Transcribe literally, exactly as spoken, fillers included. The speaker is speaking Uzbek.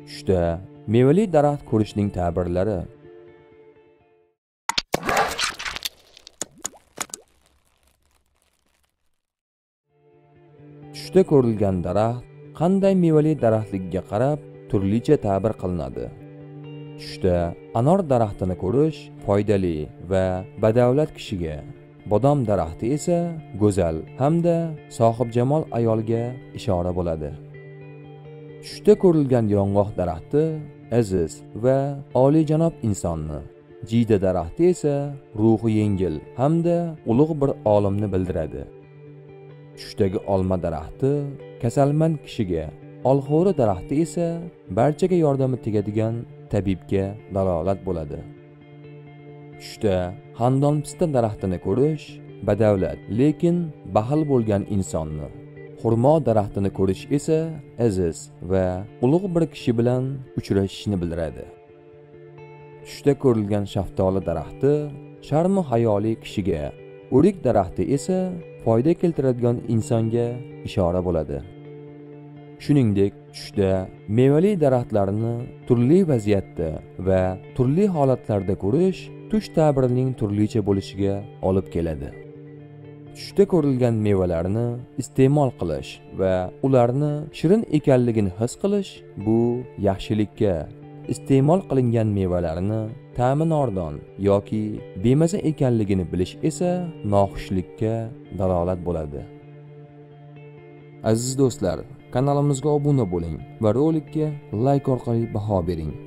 Tushda mevali daraxt ko'rishning ta'birlari. Tushda ko'rilgan daraxt qanday mevali daraxtligiga qarab turlicha ta'bir qilinadi. Tushda anor daraxtini ko'rish foydali va badavlat kishiga, bodom daraxti esa go'zal hamda sohibjamol ayolga ishora bo'ladi. Tushda ko'rilgan yong'oq daraxti aziz va oliyjanob insonni, jiyda daraxti esa ruhi yengil hamda ulug' bir olimni bildiradi. Tushdagi olma daraxti kasalmand kishiga, olxo'ri daraxti esa barchaga yordami tegadigan tabibga dalolat bo'ladi. Tushda xandon pista daraxtini ko'rish badavlat, lekin baxil bo'lgan insonni, xurmo daraxtini ko'rish esa aziz va ulug' bir kishi bilan uchrashishni bildiradi. Tushda ko'rilgan shaftoli daraxti sharmu hayoli kishiga, o'rik daraxti esa foyda keltiradigan insonga ishora bo'ladi. Shuningdek, tushda mevali daraxtlarni turli vaziyatda va turli holatlarda ko'rish tush ta'birining turlicha bo'lishiga olib keladi. Tushda ko'rilgan mevalarni iste'mol qilish va ularni shirin ekanligini his qilish bu yaxshilikka, iste'mol qilingan mevalarni ta'mi nordon yoki bemaza ekanligini bilish esa noxushlikka dalolat bo'ladi. Aziz do'stlar, kanalimizga obuna bo'ling va rolikka like orqali baho bering.